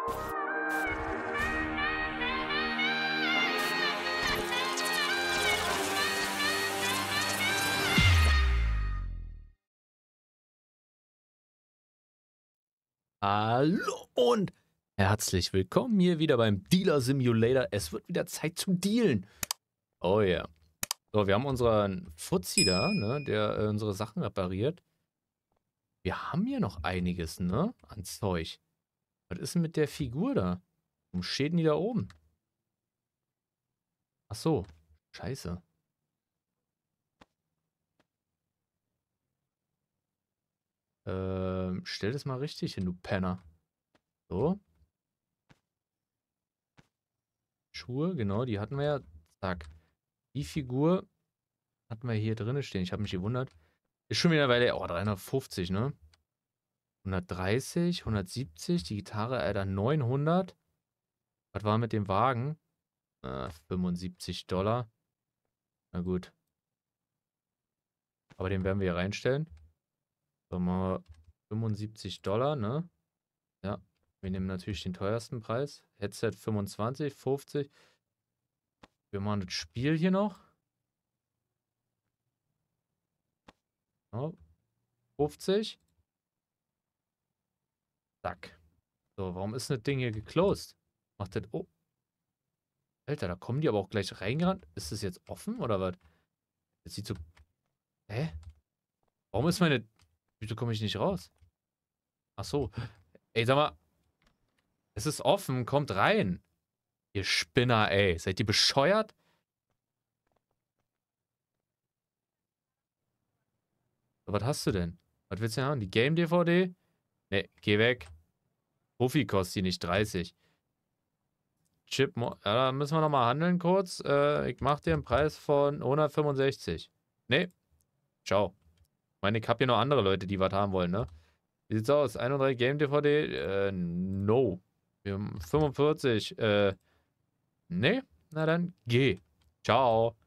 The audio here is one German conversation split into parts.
Hallo und herzlich willkommen hier wieder beim Dealer Simulator. Es wird wieder Zeit zu dealen. Oh ja. Yeah. So, wir haben unseren Fuzzi da, ne, der unsere Sachen repariert. Wir haben hier noch einiges, ne, an Zeug. Was ist denn mit der Figur da? Warum steht denn die da oben? Ach so. Scheiße. Stell das mal richtig hin, du Penner. So. Schuhe, genau, die hatten wir ja. Zack. Die Figur hatten wir hier drin stehen. Ich habe mich gewundert. Ist schon wieder, weil der, oh, 350, ne? 130, 170, die Gitarre, Alter, 900. Was war mit dem Wagen? 75 $. Na gut. Aber den werden wir hier reinstellen. So, machen wir 75 $, ne? Ja. Wir nehmen natürlich den teuersten Preis. Headset 25, 50. Wir machen das Spiel hier noch. Ja, 50. Zack. So, warum ist das Ding hier geclosed? Macht das. Oh. Alter, da kommen die aber auch gleich reingerannt. Ist das jetzt offen oder was? Das sieht so. Hä? Warum ist meine. Wieso komme ich nicht raus? Ach so. Ey, sag mal. Es ist offen. Kommt rein. Ihr Spinner, ey. Seid ihr bescheuert? So, was hast du denn? Was willst du denn haben? Die Game-DVD? Ne, geh weg. Profi kostet die nicht 30. Chip, ja, da müssen wir nochmal handeln kurz. Ich mach dir einen Preis von 165. Ne, ciao. Ich meine, ich hab hier noch andere Leute, die was haben wollen, ne? Wie sieht's aus? 31 Game-DVD? No. Wir haben 45. Ne? Na dann, geh. Ciao.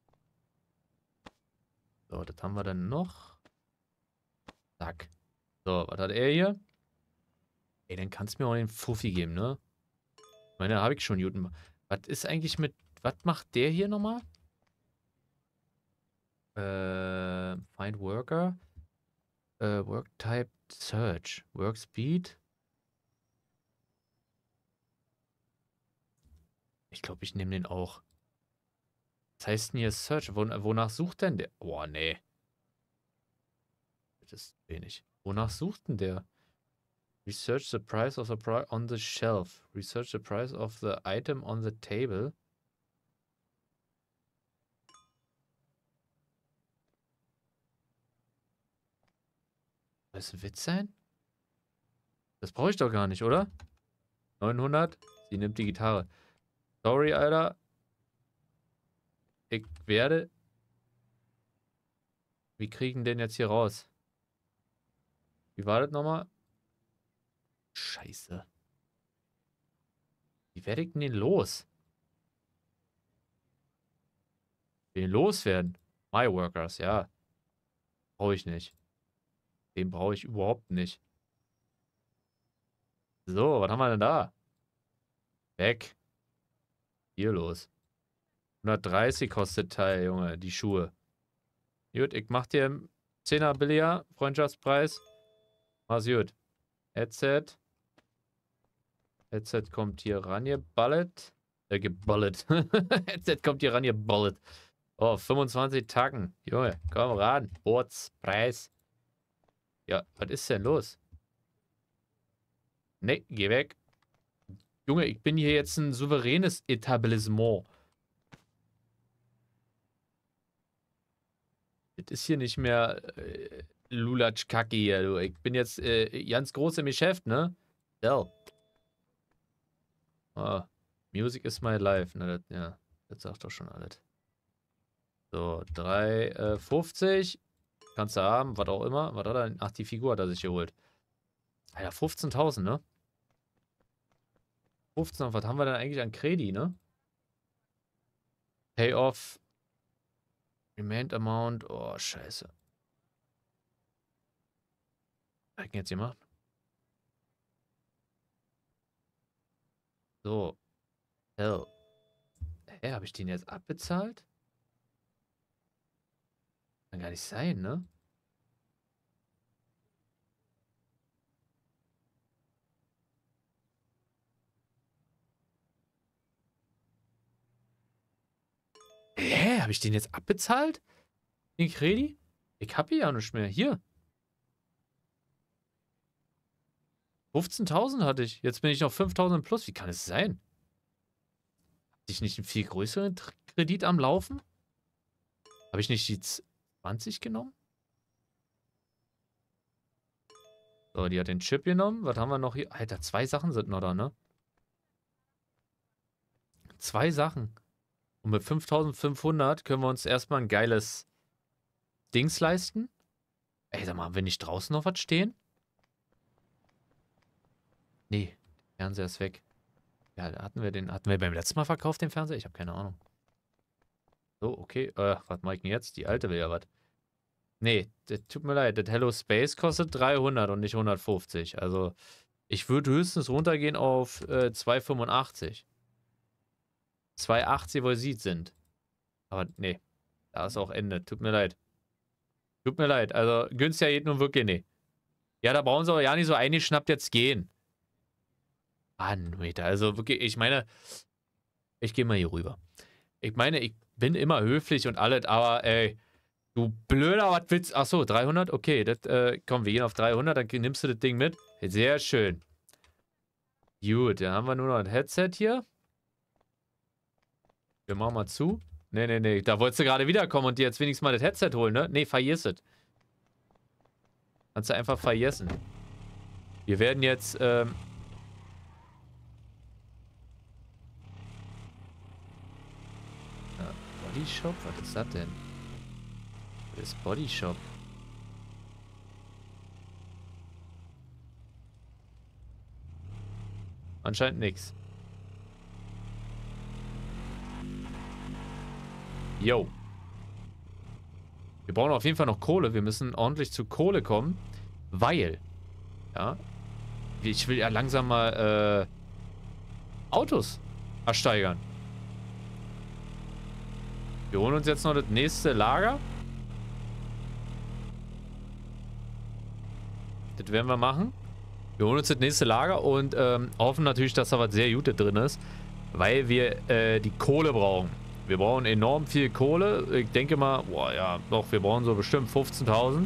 So, das haben wir dann noch. Zack. So, was hat er hier? Ey, dann kannst du mir auch den Fuffi geben, ne? Ich meine, da habe ich schon Newton. Was ist eigentlich mit. Was macht der hier nochmal? Find Worker. Work Type Search. Work Speed. Ich glaube, ich nehme den auch. Was heißt denn hier Search? Wonach sucht denn der? Boah, nee. Das ist wenig. Wonach sucht denn der? Research the price of the product on the shelf. Research the price of the item on the table. Soll das ein Witz sein? Das brauche ich doch gar nicht, oder? 900. Sie nimmt die Gitarre. Sorry, Alter. Ich werde... Wie kriegen den jetzt hier raus? Wie war das nochmal? Scheiße. Wie werde ich denn den los? Den loswerden? My Workers, ja. Brauche ich nicht. Den brauche ich überhaupt nicht. So, was haben wir denn da? Weg. Hier los. 130 kostet Teil, Junge, die Schuhe. Gut, ich mach dir einen 10er billiger, Freundschaftspreis. Mach's gut. Headset. Headset kommt hier ran, ihr Bullet. Gebullet. Headset kommt hier ran, ihr Bullet. Oh, 25 Tacken. Junge, komm ran. Preis. Ja, was ist denn los? Ne, geh weg. Junge, ich bin hier jetzt ein souveränes Etablissement. Das ist hier nicht mehr Lulatschkacke hier, du. Ich bin jetzt ganz groß im Geschäft, ne? Ja. Oh, Music is my life. Ne, das, ja, das sagt doch schon alles. So, 3,50. Kannst du haben, was auch immer. Was hat er? Ach, die Figur hat er sich geholt. Alter, 15.000, ne? 15, was haben wir denn eigentlich an Kredi, ne? Payoff. Remained Amount. Oh, scheiße. Was hat denn jetzt gemacht? So. Hell. Hä, habe ich den jetzt abbezahlt? Kann gar nicht sein, ne? Hä, habe ich den jetzt abbezahlt? Den Kredi? Ich habe hier ja nicht mehr. Hier. 15.000 hatte ich. Jetzt bin ich noch 5.000 plus. Wie kann es sein? Hatte ich nicht einen viel größeren Kredit am Laufen? Habe ich nicht die 20 genommen? So, die hat den Chip genommen. Was haben wir noch hier? Alter, 2 Sachen sind noch da, ne? 2 Sachen. Und mit 5.500 können wir uns erstmal ein geiles Dings leisten. Ey, sag mal, haben wir nicht draußen noch was stehen? Nee, der Fernseher ist weg. Ja, hatten wir beim letzten Mal verkauft, den Fernseher? Ich habe keine Ahnung. So, okay. Was mache ich denn jetzt? Die alte will ja was. Nee, das tut mir leid. Das Hello Space kostet 300 und nicht 150. Also, ich würde höchstens runtergehen auf 285. 280, wo sie sind. Aber nee, da ist auch Ende. Tut mir leid. Tut mir leid. Also, günstiger geht nun wirklich nicht. Ja, da brauchen sie aber ja nicht so eingeschnappt jetzt gehen. Mann, Meter. Also wirklich, ich meine, ich gehe mal hier rüber. Ich meine, ich bin immer höflich und alles, aber ey, du blöder, was willst du? Achso, 300? Okay, das, komm, wir gehen auf 300, dann nimmst du das Ding mit. Sehr schön. Gut, dann haben wir nur noch ein Headset hier. Wir machen mal zu. Nee, nee, nee, da wolltest du gerade wiederkommen und dir jetzt wenigstens mal das Headset holen, ne? Nee, vergiss es. Kannst du einfach vergessen. Wir werden jetzt, Body Shop? Was ist das denn? Was ist Body Shop? Anscheinend nix. Yo. Wir brauchen auf jeden Fall noch Kohle. Wir müssen ordentlich zu Kohle kommen. Weil, ja, ich will ja langsam mal, Autos ersteigern. Wir holen uns jetzt noch das nächste Lager. Das werden wir machen. Wir holen uns das nächste Lager und hoffen natürlich, dass da was sehr Gutes drin ist. Weil wir die Kohle brauchen. Wir brauchen enorm viel Kohle. Ich denke mal, boah, ja, doch, wir brauchen so bestimmt 15.000.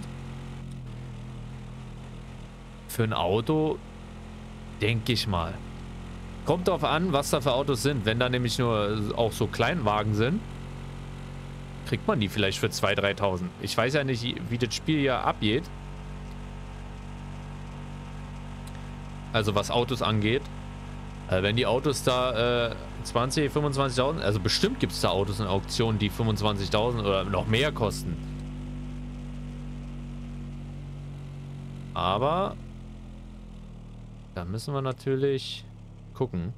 Für ein Auto, denke ich mal. Kommt drauf an, was da für Autos sind. Wenn da nämlich nur auch so Kleinwagen sind, kriegt man die vielleicht für 2.000, 3.000. Ich weiß ja nicht, wie das Spiel hier abgeht. Also was Autos angeht. Wenn die Autos da 20.000, 25.000, also bestimmt gibt es da Autos in Auktionen, die 25.000 oder noch mehr kosten. Aber da müssen wir natürlich gucken.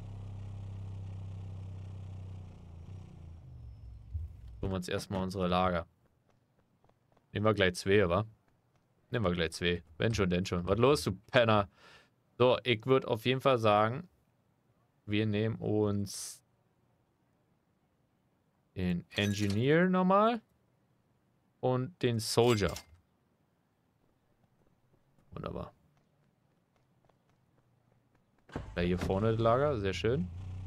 Suchen wir uns erstmal unsere Lager. Nehmen wir gleich 2, wa? Nehmen wir gleich 2. Wenn schon, denn schon. Was los, du Penner? So, ich würde auf jeden Fall sagen, wir nehmen uns den Engineer nochmal und den Soldier. Wunderbar. Da hier vorne das Lager, sehr schön.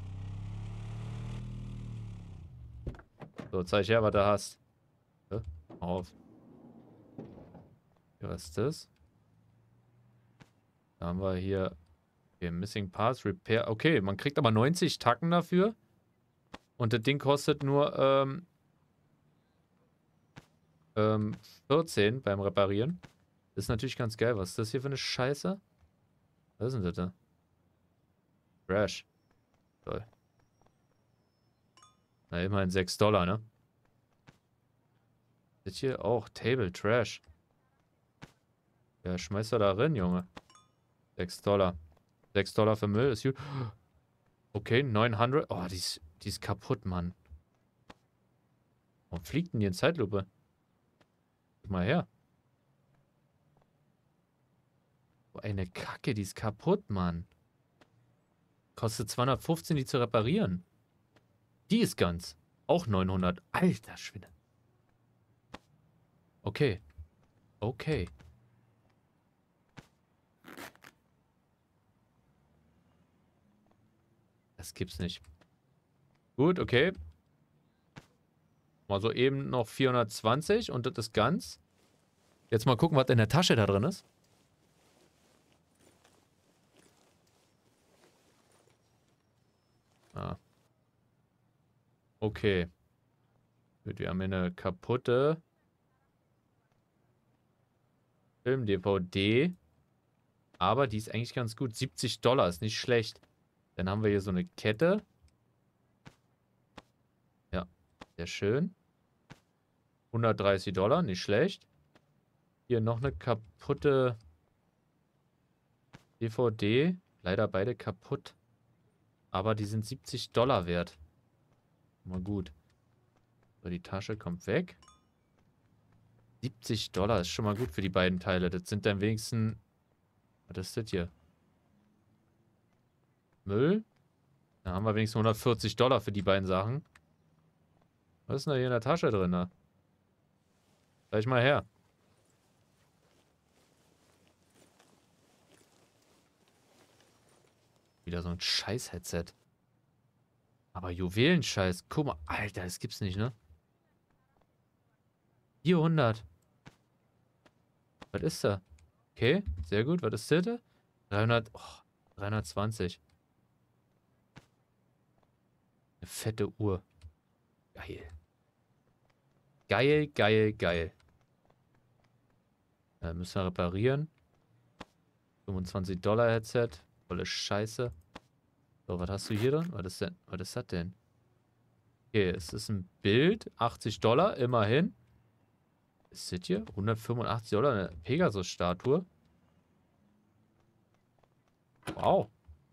So, zeig her, was du hast. Ja, auf. Ja, was ist das? Da haben wir hier Missing Parts, Repair. Okay, man kriegt aber 90 Tacken dafür. Und das Ding kostet nur 14 beim Reparieren. Das ist natürlich ganz geil. Was ist das hier für eine Scheiße? Was ist denn das da? Trash. Toll. Na, immerhin $6, ne? Das hier auch. Table Trash. Ja, schmeiß da rein, Junge. $6. $6 für Müll ist gut. Okay, 900. Oh, die ist kaputt, Mann. Warum fliegt denn die in Zeitlupe? Guck mal her. Oh, eine Kacke, die ist kaputt, Mann. Kostet 215, die zu reparieren. Die ist ganz. Auch 900. Alter Schwede. Okay. Okay. Das gibt's nicht. Gut, okay. Mal so eben noch 420 und das ist ganz. Jetzt mal gucken, was in der Tasche da drin ist. Ah. Okay. Gut, wir haben hier eine kaputte Film-DVD. Aber die ist eigentlich ganz gut. 70 Dollar ist nicht schlecht. Dann haben wir hier so eine Kette. Ja, sehr schön. 130 Dollar, nicht schlecht. Hier noch eine kaputte DVD. Leider beide kaputt. Aber die sind 70 Dollar wert. Mal gut. So, die Tasche kommt weg. 70 Dollar ist schon mal gut für die beiden Teile. Das sind dann wenigstens... Was ist das hier? Müll? Da haben wir wenigstens 140 Dollar für die beiden Sachen. Was ist denn da hier in der Tasche drin? Ne? Zeig mal her. Wieder so ein Scheiß-Headset. Aber Juwelenscheiß. Guck mal, Alter, das gibt's nicht, ne? 400. Was ist da? Okay, sehr gut. Was ist das? 300. Oh, 320. Eine fette Uhr. Geil. Geil, geil, geil. Müssen wir reparieren. 25 Dollar Headset. Volle Scheiße. So, was hast du hier drin? Was ist denn? Was ist das denn? Okay, es ist ein Bild. 80 Dollar, immerhin. Was ist das hier? 185 Dollar, eine Pegasus-Statue. Wow.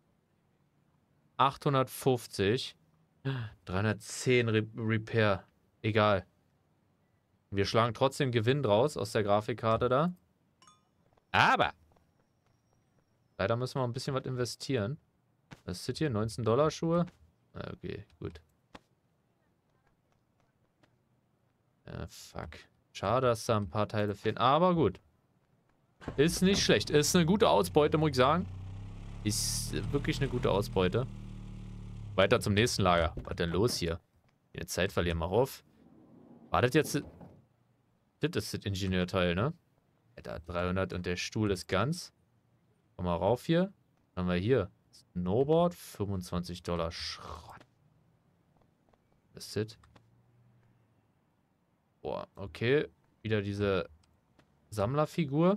850. 310 Repair. Egal. Wir schlagen trotzdem Gewinn draus aus der Grafikkarte da. Aber leider müssen wir ein bisschen was investieren. Was ist das hier? 19 Dollar Schuhe? Okay, gut. Fuck. Schade, dass da ein paar Teile fehlen. Aber gut. Ist nicht schlecht. Ist eine gute Ausbeute, muss ich sagen. Ist wirklich eine gute Ausbeute. Weiter zum nächsten Lager. Was denn los hier? Die Zeit verlieren wir auf. War das jetzt... Das ist das Ingenieurteil, ne? Alter, 300 und der Stuhl ist ganz. Komm mal rauf hier. Was haben wir hier? Snowboard, 25 Dollar. Schrott. Was ist das? Boah, okay. Wieder diese Sammlerfigur.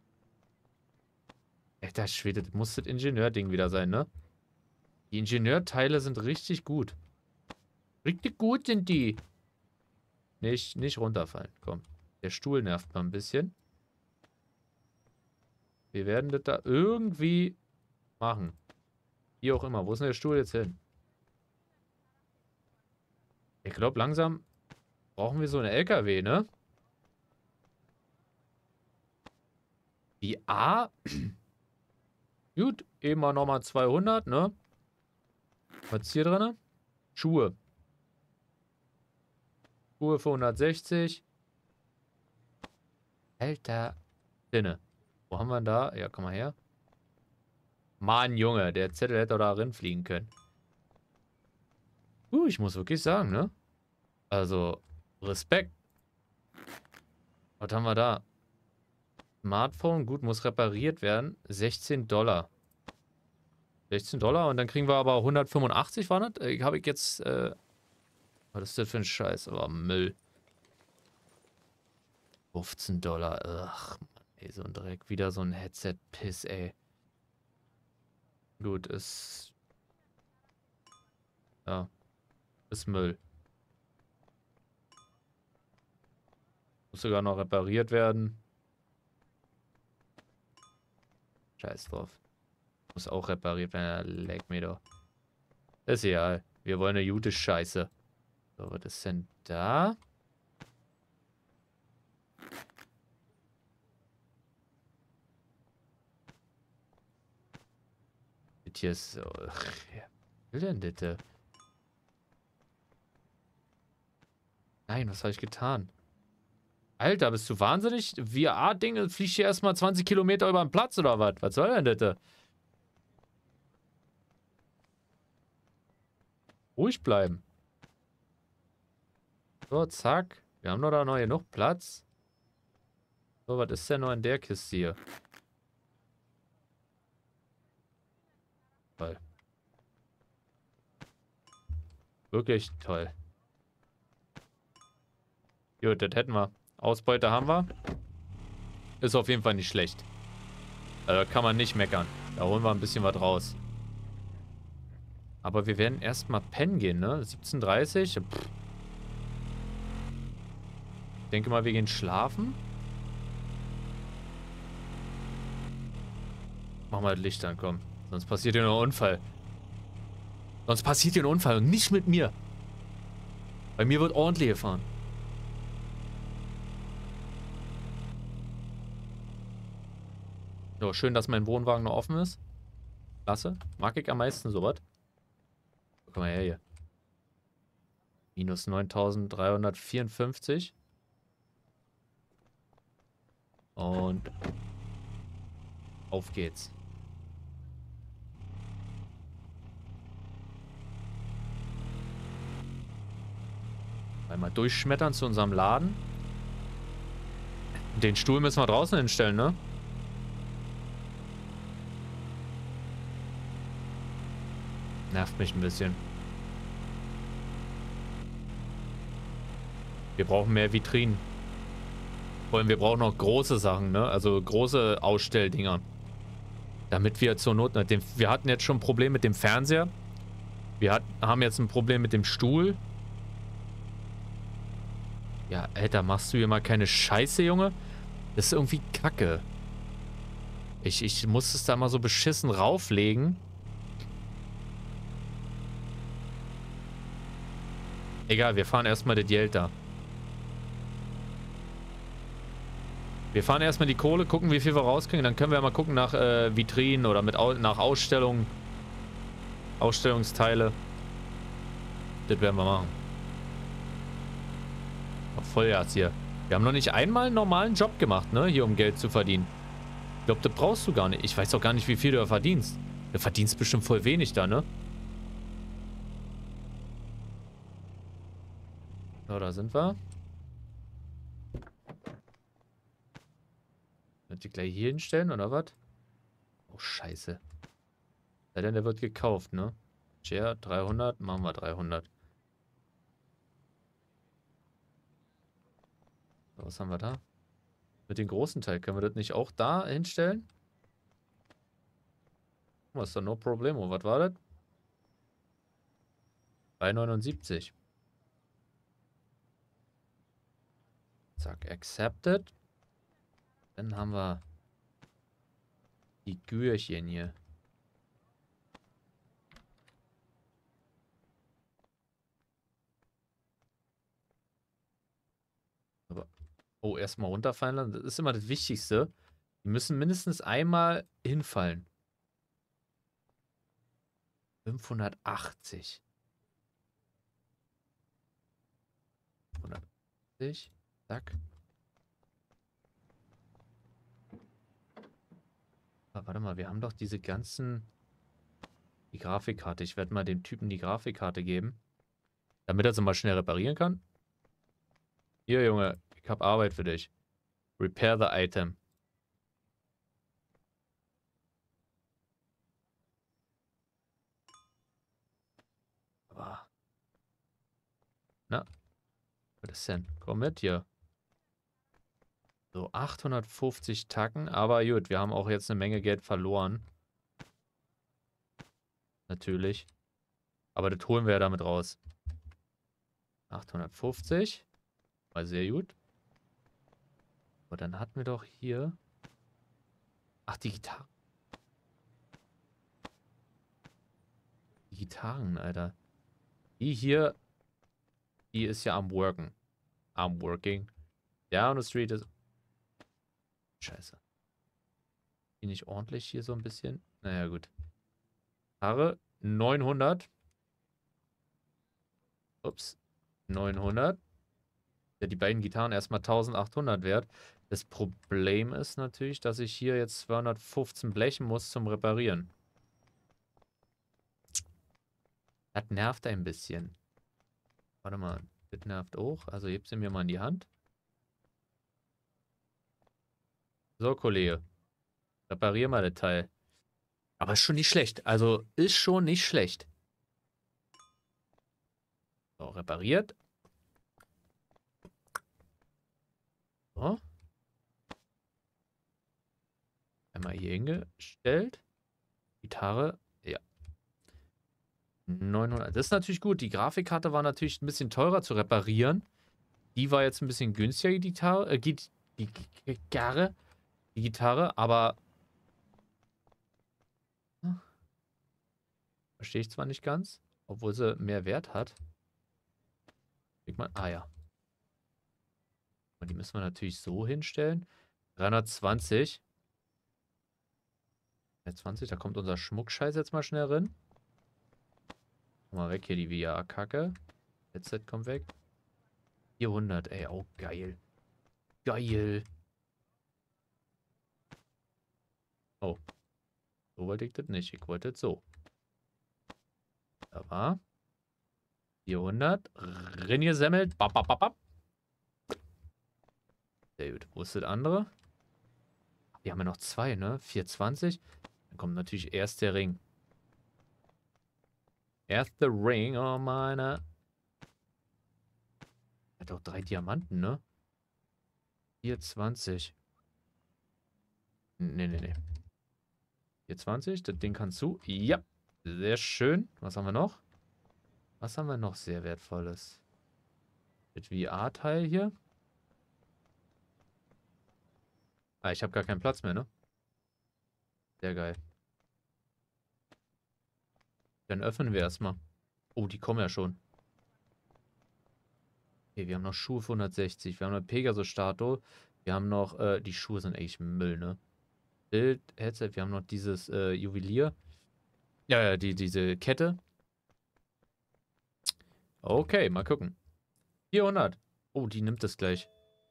Alter Schwede, das muss das Ingenieurding wieder sein, ne? Die Ingenieurteile sind richtig gut. Richtig gut sind die. Nicht runterfallen, komm. Der Stuhl nervt mal ein bisschen. Wir werden das da irgendwie machen. Wie auch immer. Wo ist denn der Stuhl jetzt hin? Ich glaube, langsam brauchen wir so einen LKW, ne? Die A. Gut, eben mal nochmal 200, ne? Was ist hier drin? Schuhe. Schuhe für 160. Alter. Dinne. Wo haben wir denn da? Ja, komm mal her. Mann, Junge, der Zettel hätte da drin fliegen können. Ich muss wirklich sagen, ne? Also, Respekt. Was haben wir da? Smartphone, gut, muss repariert werden. 16 Dollar. 16 Dollar und dann kriegen wir aber 185, war das? Habe ich jetzt, was ist das für ein Scheiß? Aber Müll. 15 Dollar. Ach, Mann, ey, so ein Dreck. Wieder so ein Headset-Piss, ey. Gut, ist... Ja. Ist Müll. Muss sogar noch repariert werden. Scheiß drauf. Muss auch repariert werden. Leck mir doch. Ist egal. Wir wollen eine gute Scheiße. So, was ist denn da? Hier ist so... Wer will denn das? Nein, was habe ich getan? Alter, bist du wahnsinnig? VR-Ding, fliegt hier erstmal 20 Kilometer über den Platz oder was? Was soll denn das? Ruhig bleiben. So, zack. Wir haben doch da noch genug Platz. So, was ist denn noch in der Kiste hier? Toll. Wirklich toll. Gut, das hätten wir. Ausbeute haben wir. Ist auf jeden Fall nicht schlecht. Da kann man nicht meckern. Da holen wir ein bisschen was raus. Aber wir werden erstmal pennen gehen, ne? 17:30. Pff. Ich denke mal, wir gehen schlafen. Mach mal das Licht an, komm. Sonst passiert hier noch ein Unfall. Sonst passiert hier ein Unfall und nicht mit mir. Bei mir wird ordentlich gefahren. So, schön, dass mein Wohnwagen noch offen ist. Klasse. Mag ich am meisten sowas. Komm mal her hier. Minus 9.354. Und auf geht's. Einmal durchschmettern zu unserem Laden. Den Stuhl müssen wir draußen hinstellen, ne? Nervt mich ein bisschen. Wir brauchen mehr Vitrinen. Vor allem, wir brauchen noch große Sachen, ne? Also große Ausstelldinger. Damit wir zur Not... Wir hatten jetzt schon ein Problem mit dem Fernseher. Haben jetzt ein Problem mit dem Stuhl. Ja, Alter, machst du hier mal keine Scheiße, Junge? Das ist irgendwie Kacke. Ich muss es da mal so beschissen rauflegen. Egal, wir fahren erstmal das Geld da. Wir fahren erstmal die Kohle, gucken, wie viel wir rauskriegen. Dann können wir ja mal gucken nach Vitrinen oder nach Ausstellungen. Ausstellungsteile. Das werden wir machen. Auf Vollgas hier. Wir haben noch nicht einmal einen normalen Job gemacht, ne? Hier, um Geld zu verdienen. Ich glaube, das brauchst du gar nicht. Ich weiß auch gar nicht, wie viel du da verdienst. Du verdienst bestimmt voll wenig da, ne? So, da sind wir. Wird die gleich hier hinstellen, oder was? Oh, scheiße. Sei denn, der wird gekauft, ne? Chair 300, machen wir 300. So, was haben wir da? Mit dem großen Teil, können wir das nicht auch da hinstellen? Was ist da no problemo? Was war das? 379. Zack, accepted. Dann haben wir die Gürchen hier. Aber, oh, erstmal runterfallen lassen. Das ist immer das Wichtigste. Die müssen mindestens einmal hinfallen. 580. 580. Zack. Aber warte mal, wir haben doch diese ganzen... Die Grafikkarte. Ich werde mal dem Typen die Grafikkarte geben. Damit er sie mal schnell reparieren kann. Hier, Junge. Ich habe Arbeit für dich. Repair the item. Aber... Na? Was ist denn? Komm mit hier. So, 850 Tacken. Aber gut, wir haben auch jetzt eine Menge Geld verloren. Natürlich. Aber das holen wir ja damit raus. 850. War sehr gut. Aber dann hatten wir doch hier... Ach, die Gitarre. Die Gitarren, Alter. Die hier... Die ist ja am Worken. Am Working. Down the street ist... Scheiße. Die nicht ordentlich hier so ein bisschen? Naja, gut. Gitarre 900. Ups. 900. Ja, die beiden Gitarren erstmal 1800 wert. Das Problem ist natürlich, dass ich hier jetzt 215 blechen muss zum Reparieren. Das nervt ein bisschen. Warte mal, das nervt auch. Also heb sie mir mal in die Hand. So, Kollege. Reparier mal das Teil. Aber ist schon nicht schlecht. Also ist schon nicht schlecht. So, repariert. So. Einmal hier hingestellt. Gitarre. Ja. 900. Das ist natürlich gut. Die Grafikkarte war natürlich ein bisschen teurer zu reparieren. Die war jetzt ein bisschen günstiger, die Gitarre. Die Gitarre, aber verstehe ich zwar nicht ganz, obwohl sie mehr Wert hat. Ah ja. Und die müssen wir natürlich so hinstellen. 320. 320, da kommt unser Schmuckscheiß jetzt mal schnell rein. Mal weg hier, die VR-Kacke. Headset kommt weg. 400, ey, oh geil. Geil. Oh. So wollte ich das nicht. Ich wollte das so. Da war 400. Ringesemmelt. Bap, bap, bap, bap. Sehr gut. Wo ist das andere? Wir haben ja noch zwei, ne? 420. Dann kommt natürlich erst der Ring. Erst der Ring, oh meine. Hat auch 3 Diamanten, ne? 420. Nee, nee, nee. 420, das Ding kannst du. Ja, sehr schön. Was haben wir noch? Was haben wir noch sehr Wertvolles? Das VR-Teil hier. Ah, ich habe gar keinen Platz mehr, ne? Sehr geil. Dann öffnen wir erstmal. Oh, die kommen ja schon. Okay, wir haben noch Schuhe für 160. Wir haben eine Pegasus-Statue. Wir haben noch, die Schuhe sind eigentlich Müll, ne? Bild, Headset. Wir haben noch dieses, Juwelier. Ja, ja, diese Kette. Okay, mal gucken. 400. Oh, die nimmt es gleich.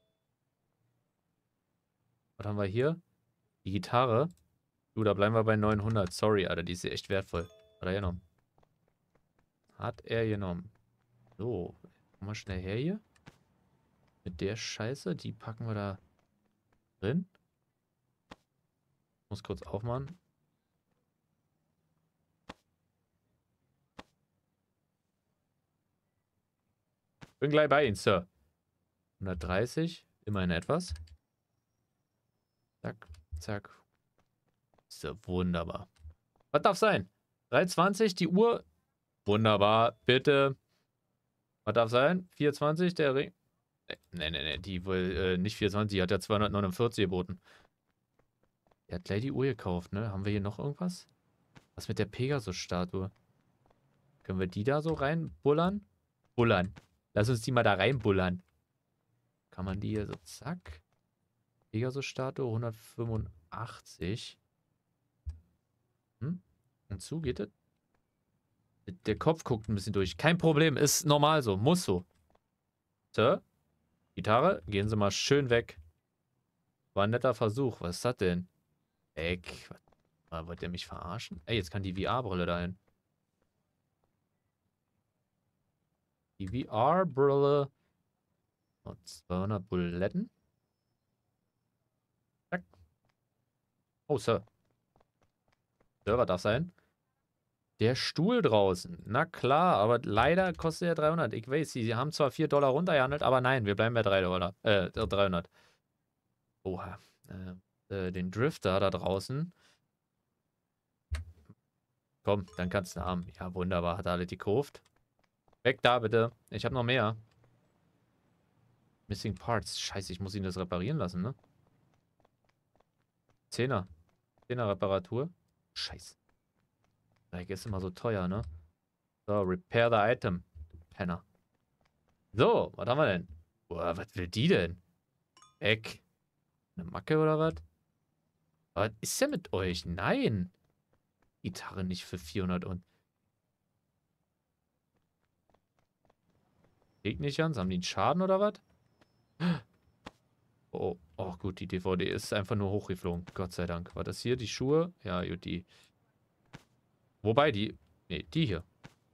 Was haben wir hier? Die Gitarre. Du, da bleiben wir bei 900. Sorry, Alter, die ist echt wertvoll. Hat er genommen. Hat er genommen. So, komm mal schnell her hier. Mit der Scheiße, die packen wir da drin. Muss kurz aufmachen. Bin gleich bei Ihnen, Sir. 130, immerhin etwas. Zack, zack. So, wunderbar. Was darf sein? 320, die Uhr. Wunderbar, bitte. Was darf sein? 420, der Ring. Nee, die will nicht 420, die hat ja 249 geboten. Der hat gleich die Uhr gekauft, ne? Haben wir hier noch irgendwas? Was mit der Pegasus-Statue? Können wir die da so reinbullern? Bullern. Lass uns die mal da reinbullern. Kann man die hier so, zack. Pegasus-Statue 185. Hm? Und zu geht es? Der Kopf guckt ein bisschen durch. Kein Problem, ist normal so, muss so. Sir? Gitarre, gehen Sie mal schön weg. War ein netter Versuch. Was ist das denn? Weg. Wollt ihr mich verarschen? Ey, jetzt kann die VR-Brille dahin. Die VR-Brille. Und 200 Buletten. Zack. Oh, Sir. Sir, was darf sein? Der Stuhl draußen. Na klar, aber leider kostet er 300. Ich weiß, sie haben zwar 4 Dollar runtergehandelt, aber nein, wir bleiben bei 3 Dollar. 300. Oha. Den Drifter da draußen. Komm, dann kannst du haben. Ja, wunderbar, hat er alle die gekauft. Weg da, bitte. Ich habe noch mehr. Missing Parts. Scheiße, ich muss ihn das reparieren lassen, ne? 10er. 10er Reparatur. Scheiße. Dreck ist immer so teuer, ne? So, repair the item. Penner. So, was haben wir denn? Boah, was will die denn? Weg. Eine Macke oder was? Was ist denn mit euch? Nein. Gitarre nicht für 400 und... Geht nicht ganz. Haben die einen Schaden oder was? Oh, oh, gut, die DVD ist einfach nur hochgeflogen. Gott sei Dank. War das hier die Schuhe? Ja, gut, die. Wobei, die. Nee, die hier.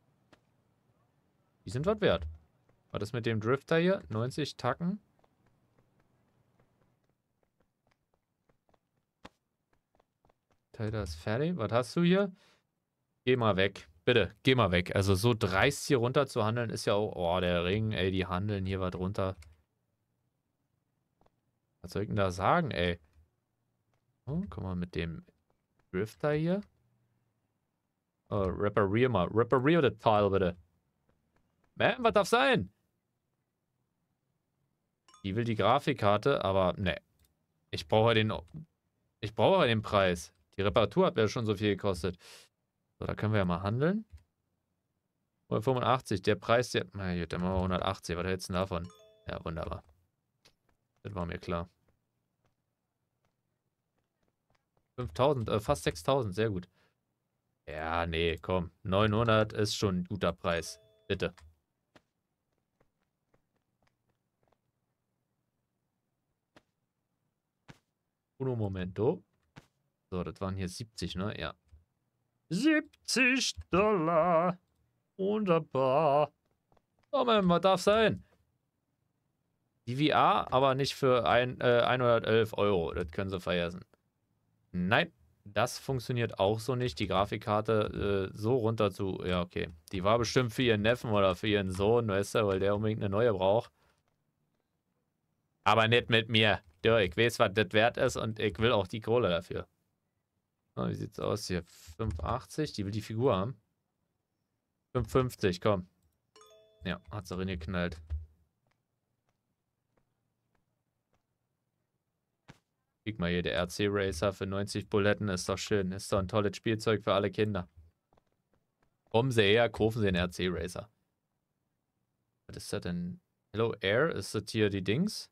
Die sind was wert. War das mit dem Drifter hier? 90 Tacken? Teil das fertig. Was hast du hier? Geh mal weg. Bitte, geh mal weg. Also so dreist hier runter zu handeln ist ja auch... Oh, der Ring, ey, die handeln hier was runter. Was soll ich denn da sagen, ey? Oh, guck mal, mit dem Drifter hier. Oh, reparier mal. Reparier das Teil, bitte. Man, was darf sein? Die will die Grafikkarte, aber ne. Ich brauche den Preis. Die Reparatur hat mir schon so viel gekostet. So, da können wir ja mal handeln. 185, der Preis, der... Na gut, dann machen wir 180. Was hältst du denn davon? Ja, wunderbar. Das war mir klar. 5000, fast 6000, sehr gut. Ja, nee, komm. 900 ist schon ein guter Preis. Bitte. Uno momento. So, das waren hier 70, ne? Ja. 70 $. Wunderbar. Oh man, was darf sein? Die VR, aber nicht für 111 Euro. Das können sie vergessen. Nein, das funktioniert auch so nicht. Die Grafikkarte so runter zu... Ja, okay. Die war bestimmt für ihren Neffen oder für ihren Sohn, weißt du, weil der unbedingt eine neue braucht. Aber nicht mit mir. Ja, ich weiß, was das wert ist und ich will auch die Kohle dafür. Oh, wie sieht's aus hier? 580, die will die Figur haben. 550, komm. Ja, hat's auch reingeknallt. Guck mal hier, der RC Racer für 90 Buletten ist doch schön. Ist doch ein tolles Spielzeug für alle Kinder. Kommen Sie her, kaufen Sie einen RC Racer. Was ist das denn? Hello Air, ist das hier die Dings?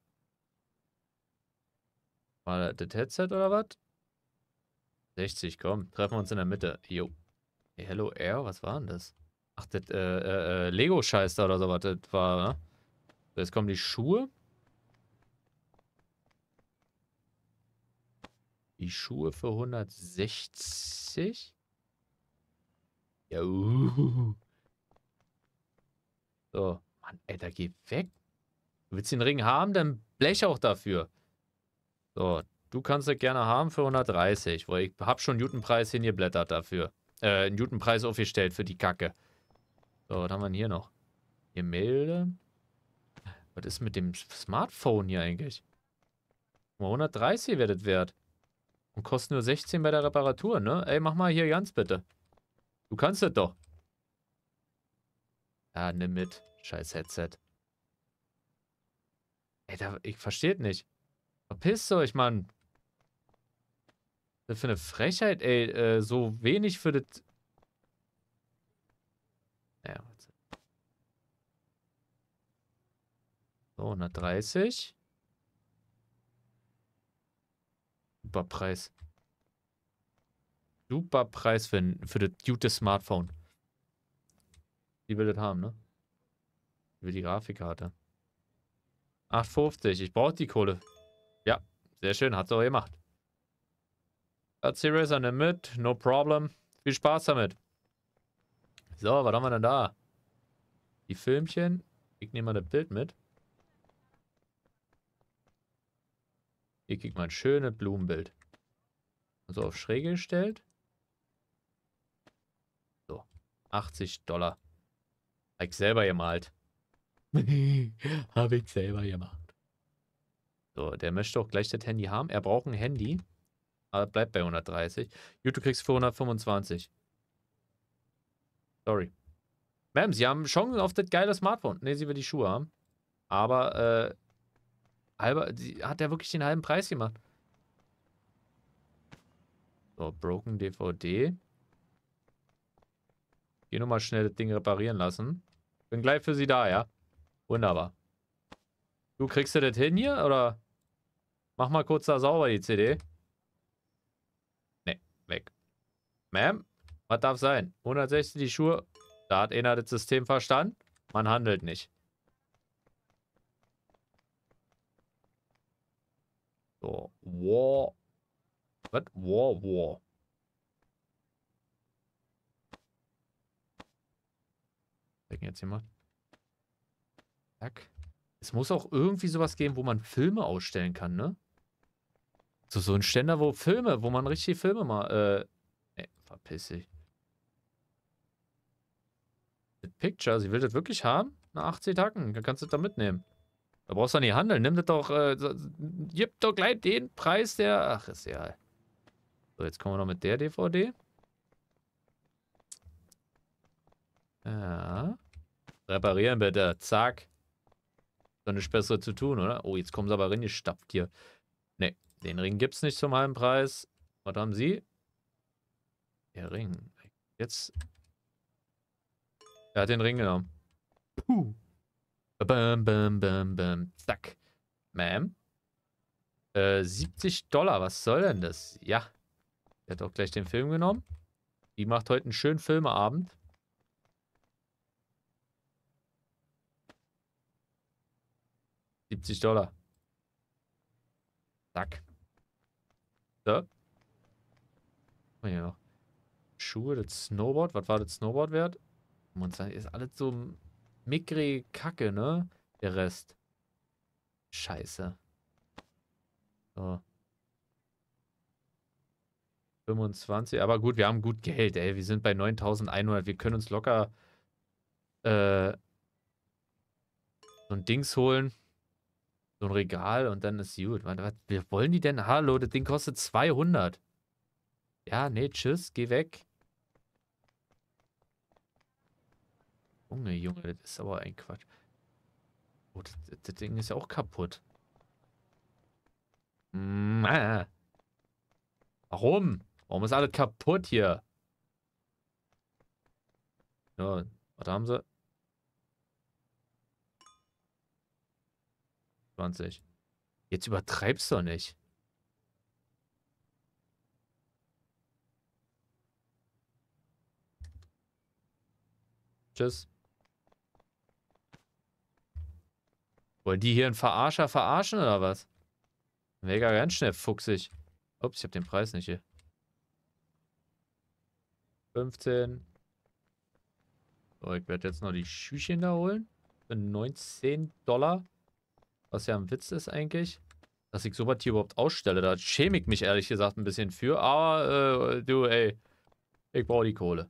War das Headset oder was? 60, komm, treffen wir uns in der Mitte. Jo. Hey, Hello Air, was war denn das? Ach, das Lego-Scheiß da oder so was das war, ne? So, jetzt kommen die Schuhe. Die Schuhe für 160. Ja. So. Mann, ey, da geh weg. Du willst den Ring haben, dann blech auch dafür. So, du kannst es gerne haben für 130, weil ich hab schon Newtonpreis hingeblättert dafür. Newtonpreis aufgestellt für die Kacke. So, was haben wir denn hier noch? Gemälde. Was ist mit dem Smartphone hier eigentlich? 130 wäre das wert. Und kostet nur 16 bei der Reparatur, ne? Ey, mach mal hier ganz bitte. Du kannst das doch. Ja, nimm mit. Scheiß Headset. Ey, ich verstehe nicht. Verpisst euch, Mann. Was für eine Frechheit, ey. So wenig für das... Naja, so, 130. Super Preis. Super Preis für das gute Smartphone. Die will das haben, ne? Die will die Grafikkarte. 8,50. Ich brauche die Kohle. Ja, sehr schön. Hat's auch gemacht. Racer, nimm mit. No problem. Viel Spaß damit. So, was haben wir denn da? Die Filmchen. Ich nehme mal das Bild mit. Hier kriegt man ein schönes Blumenbild. So auf Schräge gestellt. So. 80 $. Hab ich selber gemalt. Habe ich selber gemacht. So, der möchte auch gleich das Handy haben. Er braucht ein Handy. Aber bleibt bei 130. YouTube kriegst für 125. Sorry. Ma'am, Sie haben Chancen auf das geile Smartphone. Ne, sie will die Schuhe haben. Aber, sie hat ja wirklich den halben Preis gemacht. So, Broken DVD. Geh nur mal schnell das Ding reparieren lassen. Bin gleich für Sie da, ja? Wunderbar. Du kriegst du das hin hier, oder? Mach mal kurz da sauber die CD. Ne, weg. Ma'am, Was darf sein? 160 die Schuhe. Da hat einer das System verstanden. Man handelt nicht. So. War. Was? War. Jetzt jemand. Zack. Es muss auch irgendwie sowas geben, wo man Filme ausstellen kann, ne? So ein Ständer, wo man richtig Filme mal, ne, verpiss dich. Picture, sie will das wirklich haben? Na, 80 Tacken, dann kannst du das da mitnehmen. Da brauchst du doch nicht handeln, nimm das doch, gib doch gleich den Preis, der, ach, ist ja. So, jetzt kommen wir noch mit der DVD. Ja. Reparieren bitte, zack. So nichts Besseres zu tun, oder? Oh, jetzt kommen sie aber reingestapft hier. Ne, den Ring gibt's nicht zum halben Preis. Was haben sie? Der Ring. Jetzt. Er hat den Ring genommen. Puh. Bam, bam, bam, bam. Zack. Ma'am. $70. Was soll denn das? Ja. Er hat auch gleich den Film genommen. Die macht heute einen schönen Filmeabend. $70. Zack. So. Oh, hier noch. Schuhe, das Snowboard. Was war das Snowboard wert? 25. Ist alles so mickrige Kacke, ne? Der Rest. Scheiße. So. 25. Aber gut, wir haben gut Geld, ey. Wir sind bei 9.100. Wir können uns locker so ein Dings holen. So ein Regal und dann ist gut. Was wollen die denn? Hallo, das Ding kostet 200. Ja, nee, tschüss, geh weg. Junge, Junge, das ist aber ein Quatsch. Oh, das Ding ist ja auch kaputt. Warum? Warum ist alles kaputt hier? Ja, was haben sie? 20. Jetzt übertreibst du doch nicht. Tschüss. Wollen die hier einen Verarscher verarschen oder was? Mega ganz schnell fuchsig. Ups, ich hab den Preis nicht hier. 15. So, ich werde jetzt noch die Schüchchen da holen. Für $19. Was ja ein Witz ist eigentlich. Dass ich sowas hier überhaupt ausstelle. Da schäme ich mich ehrlich gesagt ein bisschen für. Aber, du, ey. Ich brauche die Kohle.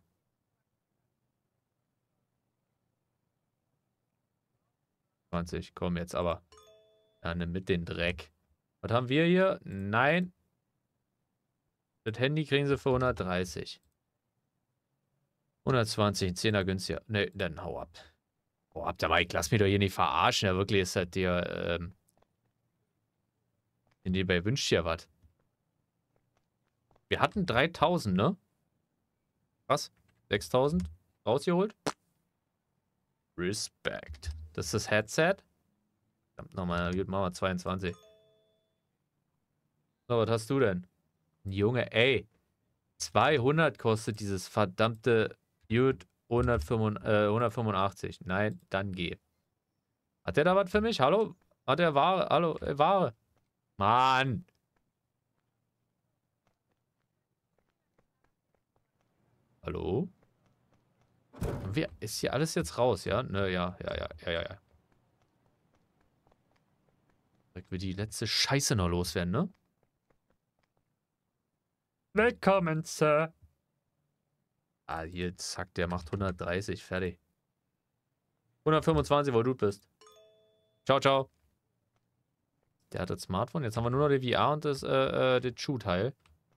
20, komm jetzt aber. Ja, nimm mit den Dreck. Was haben wir hier? Nein. Das Handy kriegen sie für 130. 120, ein 10er günstiger. Ne, dann hau ab. Hau ab, dabei, ich lass mich doch hier nicht verarschen. Ja, wirklich ist das dir, bei wünscht dir was. Wir hatten 3.000, ne? Was? 6.000? Rausgeholt? Respekt. Das ist das Headset? Verdammt nochmal, gut, machen wir 22. So, was hast du denn? Junge, ey. 200 kostet dieses verdammte Dude 185. Nein, dann geh. Hat der da was für mich? Hallo? Hat der Ware? Hallo, Ware? Mann! Hallo? Ist hier alles jetzt raus, ja? Ne, ja. Direkt wir die letzte Scheiße noch loswerden, ne? Willkommen, Sir. Ah, hier, zack, der macht 130, fertig. 125, wo du bist. Ciao, ciao. Der hat das Smartphone. Jetzt haben wir nur noch die VR und das Schuhteil.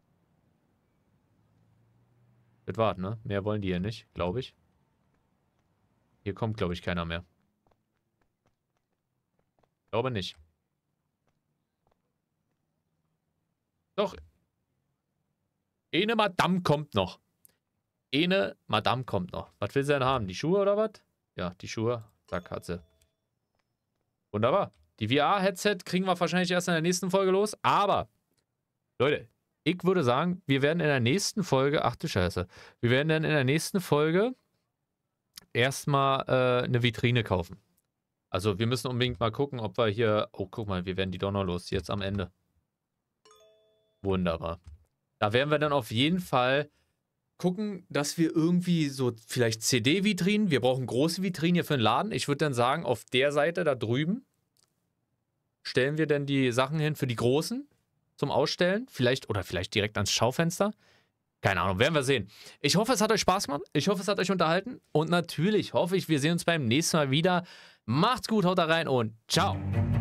Das war's, ne? Mehr wollen die hier nicht, glaube ich. Hier kommt, glaube ich, keiner mehr. Glaube nicht. Doch. Eine Madame kommt noch. Eine Madame kommt noch. Was will sie denn haben? Die Schuhe oder was? Ja, die Schuhe. Zack, hat sie. Wunderbar. Die VR-Headset kriegen wir wahrscheinlich erst in der nächsten Folge los. Aber, Leute, ich würde sagen, wir werden in der nächsten Folge, ach du Scheiße, wir werden dann in der nächsten Folge erstmal eine Vitrine kaufen. Also wir müssen unbedingt mal gucken, ob wir hier, oh guck mal, wir werden die doch noch los, jetzt am Ende. Wunderbar. Da werden wir dann auf jeden Fall gucken, dass wir irgendwie so vielleicht CD-Vitrinen, wir brauchen große Vitrinen hier für den Laden. Ich würde dann sagen, auf der Seite da drüben stellen wir dann die Sachen hin für die Großen zum Ausstellen. Vielleicht, oder vielleicht direkt ans Schaufenster. Keine Ahnung, werden wir sehen. Ich hoffe, es hat euch Spaß gemacht. Ich hoffe, es hat euch unterhalten. Und natürlich hoffe ich, wir sehen uns beim nächsten Mal wieder. Macht's gut, haut da rein und ciao.